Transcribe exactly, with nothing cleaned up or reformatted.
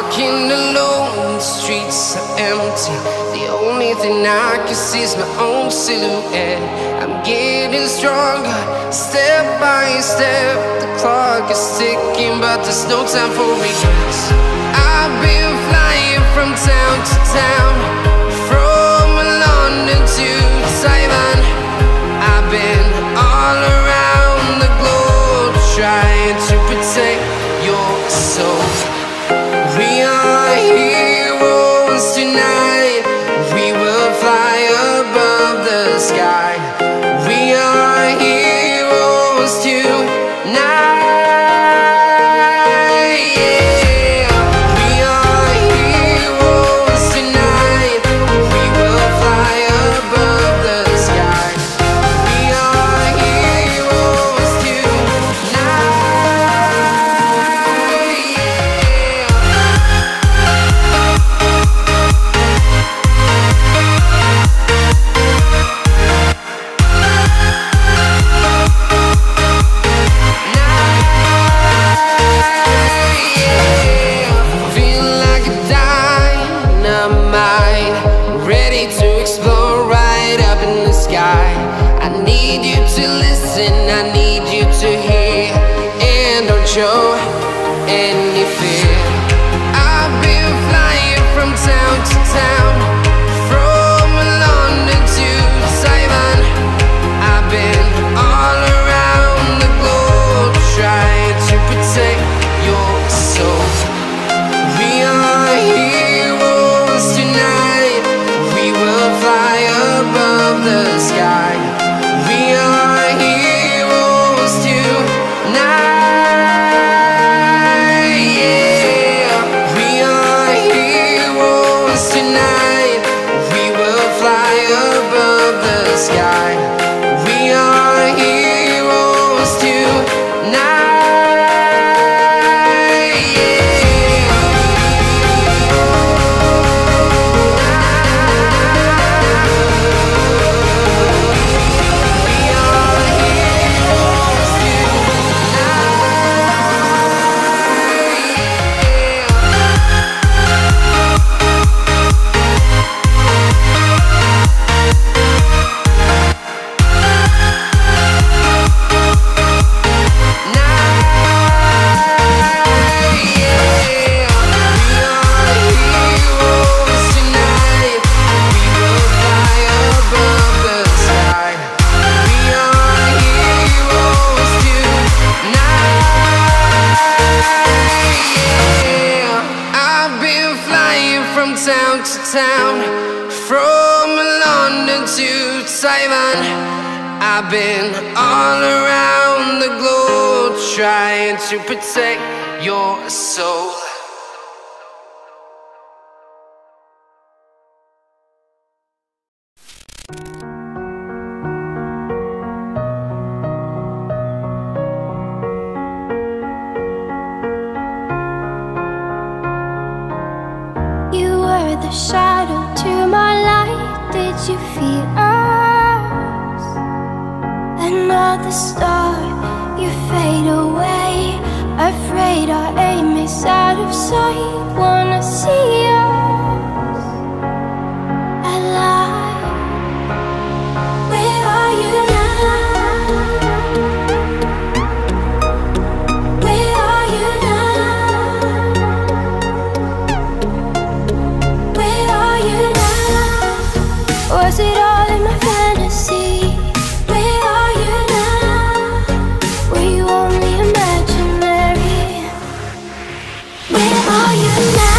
walking alone, the streets are empty. The only thing I can see is my own silhouette. I'm getting stronger, step by step. The clock is ticking, but there's no time for regrets. I've been flying from town to town, from London to Taiwan. I've been all around the globe, trying to protect your soul. We are heroes tonight. We will fly above the sky. We are heroes tonight. Show any fear. I've been flying from town to town, from London to Taiwan. I've been all around the globe, trying to protect your soul. We are heroes tonight. We will fly above the sky. We are heroes tonight. Town to town, from London to Taiwan. I've been all around the globe, trying to protect your soul. The shadow to my light, did you feel us? Another star, you fade away. Afraid our aim is out of sight. Wanna see us alive. Where are you now? Where are you now? Was it all in my fantasy? Where are you now? Were you only imaginary? Where are you now?